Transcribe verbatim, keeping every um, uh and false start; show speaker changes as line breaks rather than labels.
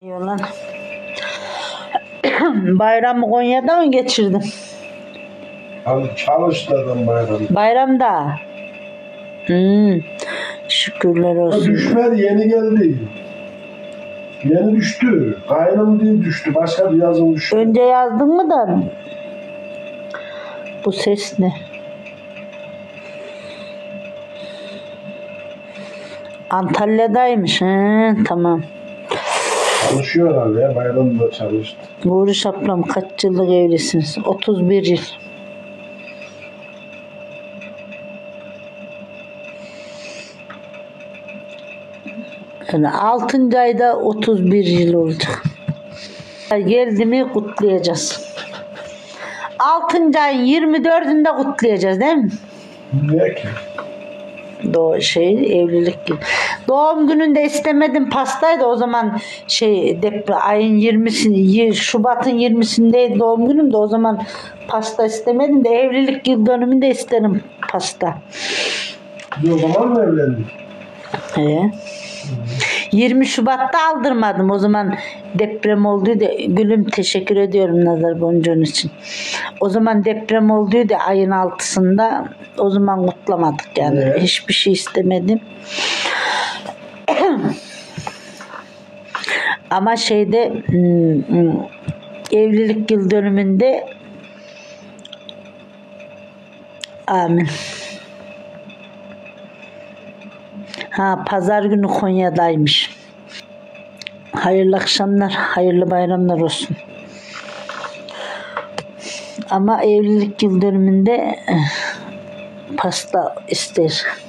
Yalan. Bayramı Konya'da mı geçirdin?
Abi çalıştı adam bayramda.
Bayramda. Hmm. Şükürler olsun.
Düşmedi, yeni geldi. Yeni düştü. Kaynım diye düştü. Başka bir yazım düştü.
Önce yazdın mı da? Bu ses ne? Antalya'daymış. He, tamam.
Çalışıyor herhalde ya. Bayramda çalıştı.
Uğur ablam kaç yıllık evlisiniz? otuz bir yıl. Yani altıncı ayda otuz bir yıl olacak. Geldi mi kutlayacağız. altıncı ayın yirmi dördünde kutlayacağız değil mi?
Niye ki?
Doğu şey evlilik gibi. Doğum gününde istemedim pastaydı o zaman şey deprem ayın yirmisi Şubat'ın yirmisindeydi doğum günüm de o zaman pasta istemedim de evlilik yıl dönümünde isterim pasta.
Biz o zaman mı evlendik?
He. yirmi Şubat'ta aldırmadım o zaman deprem olduydu. Gülüm teşekkür ediyorum nazar boncuğun için. O zaman deprem olduydu ayın altısında o zaman kutlamadık yani
Evet.
Hiçbir şey istemedim. Ama şeyde evlilik yıl dönümünde amin. Ha pazar günü Konya'daymış. Hayırlı akşamlar, hayırlı bayramlar olsun. Ama evlilik yıl dönümünde pasta ister.